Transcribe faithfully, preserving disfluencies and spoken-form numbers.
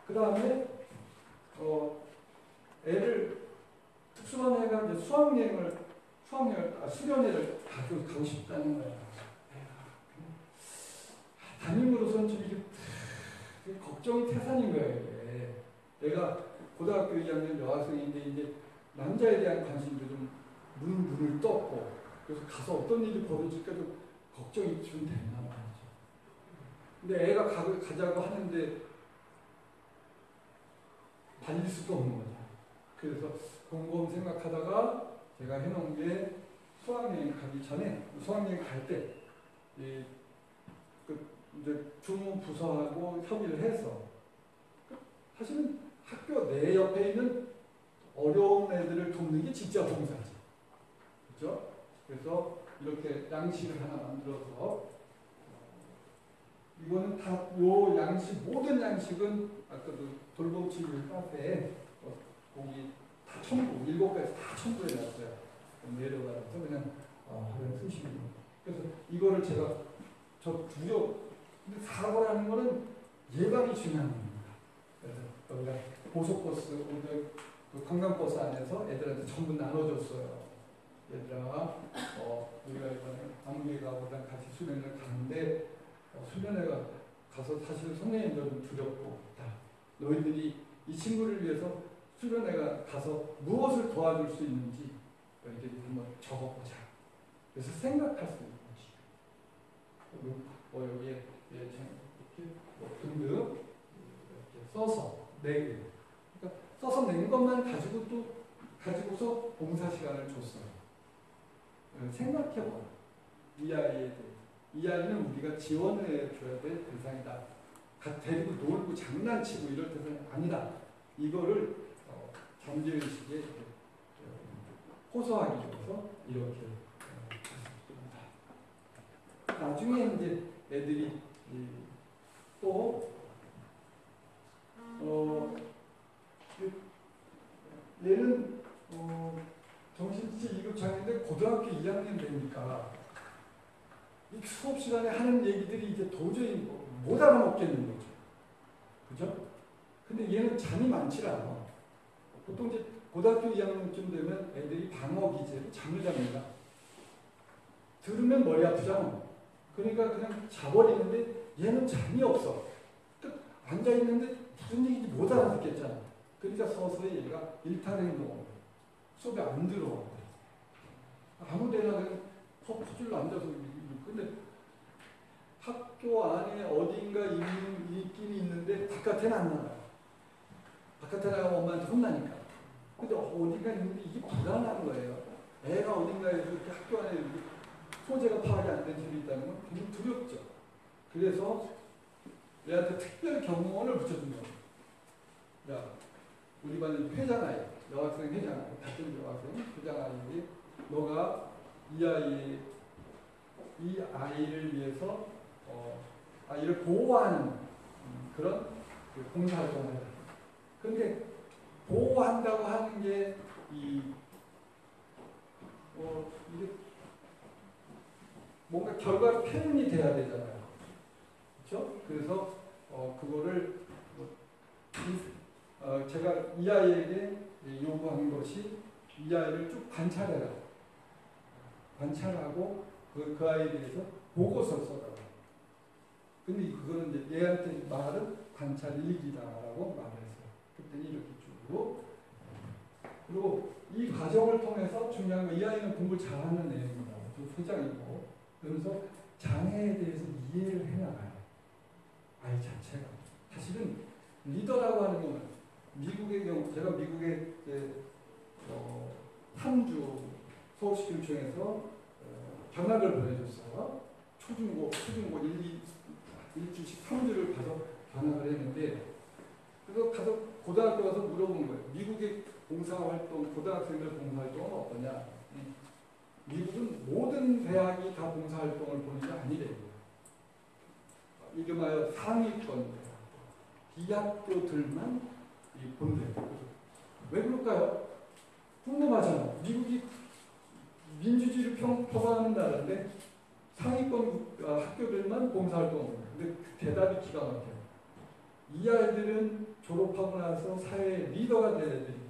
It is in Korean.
그 다음에 어, 애를 특수반 애가 이제 수학여행을 수학여행 아, 수련회를 가고, 가고 싶다는 거야. 담임으로서는 좀 이게, 이게 걱정이 태산인 거예요. 이게. 내가 고등학교 이 학년 여학생인데 이제 남자에 대한 관심도 좀 문, 문을 떴고, 그래서 가서 어떤 일이 벌어질까도 걱정이 좀 됐나 말이죠. 근데 애가 가, 가자고 하는데 달릴 수도 없는 거죠. 그래서 곰곰 생각하다가 제가 해놓은 게 수학여행 가기 전에, 수학여행 갈 때, 이, 그, 이제 주무 부서하고 협의를 해서, 사실은 학교 내 옆에 있는 어려운 애들을 돕는 게 진짜 봉사지. 그죠? 그래서 이렇게 양식을 하나 만들어서, 이거는 다, 요 양식, 모든 양식은 아까도 돌봄치유 카페에 거기 다 첨부, 일곱 가지 다 첨부해 놨어요. 내려가서 그냥 어, 하루에 수십 분. 그래서 이거를 제가 저 두려, 근데 사고라는 거는 예방이 중요한 겁니다. 그래서 여기가 고속버스, 오늘 그 관광버스 안에서 애들한테 전부 나눠줬어요. 얘들아, 어, 우리가 이번에 안국에 가고 같이 수련을 가는데 어, 수련회가 가서 사실 선생님들은 두렵고 다 너희들이 이 친구를 위해서 수련회가 가서 무엇을 도와줄 수 있는지 너희들이 한번 적어보자. 그래서 생각할 수 있는 것이 뭐 여기에 이렇게 뭐 등등 이렇게 써서 내게 그러니까 써서 낸 것만 가지고 또 가지고서 봉사 시간을 줬어요. 생각해봐. 이 아이에 대해 이 아이는 우리가 지원해 줘야 될 대상이다. 데리고 놀고 장난치고 이럴 대상이 아니다. 이거를 어, 잠재의식에 호소하기 위해서 이렇게 어, 나중에 이제 애들이 이, 또 어, 얘는 어, 정신지 이 급 장인데 고등학교 이 학년 되니까 이 수업 시간에 하는 얘기들이 이제 도저히 못 알아먹겠는 거죠. 그죠? 근데 얘는 잠이 많지 않아. 보통 이제 고등학교 이 학년쯤 되면 애들이 방어 기제로 잠을 잡니다. 들으면 머리 아프잖아. 그러니까 그냥 자버리는데 얘는 잠이 없어. 앉아있는데 무슨 얘기인지 못 알아듣겠잖아. 그러니까 서서히 얘가 일탈행동을 수업에 안 들어와. 아무 데나 그냥 퍼즐로 앉아서 근데 학교 안에 어딘가 있는, 있긴 있는데 바깥에는 안 나가요. 바깥에 나가면 엄마한테 혼나니까. 근데 어딘가 있는데 이게 불안한 거예요. 애가 어딘가에 이렇게 학교 안에 이렇게 소재가 파악이 안 된 집이 있다는 건 굉장히 두렵죠. 그래서 얘한테 특별 경호원을 붙여준 거예요. 야, 우리 반 회장 아이, 여학생 회장 아이, 같은 여학생 회장 아이들이 너가 이 아이, 이 아이를 위해서 어, 아이를 보호하는 음, 그런 그 봉사활동을 해요. 그런데 보호한다고 하는 게 이 어, 이게 뭔가 결과 표현이 돼야 되잖아요. 그렇죠? 그래서 어, 그거를 뭐, 이, 어, 제가 이 아이에게 요구한 것이 이 아이를 쭉 관찰해라. 관찰하고 그, 그 아이에 대해서 보고서 써라. 근데 그거는 이제 얘한테 말은 관찰 일기다라고 말을 했어요. 그때 이렇게 쭉. 그리고 이 과정을 통해서 중요한 건 이 아이는 공부를 잘하는 애입니다. 좀 소장이고. 그러면서 장애에 대해서 이해를 해나가요. 아이 자체가. 사실은 리더라고 하는 건 미국의 경우, 제가 미국의 이제, 어, 삼 주 서울시교육청에서 어, 견학을 보내줬어요. 초중고, 초중고 일, 이, 일주씩 삼 주를 가서 견학을 했는데, 그래서 가서 고등학교 가서 물어본 거예요. 미국의 봉사활동, 고등학생들 봉사활동은 어떠냐? 음. 미국은 모든 대학이 다 봉사활동을 보는 게 아니래요. 이름하여 상위권 비학교들만 본대요. 왜 그럴까요? 궁금하잖아. 미국이 민주주의를 평, 표방하는 나라인데 상위권 학교들만 봉사활동을 해요. 근데 그 대답이 기가 막혀요. 이 아이들은 졸업하고 나서 사회의 리더가 돼야 되니까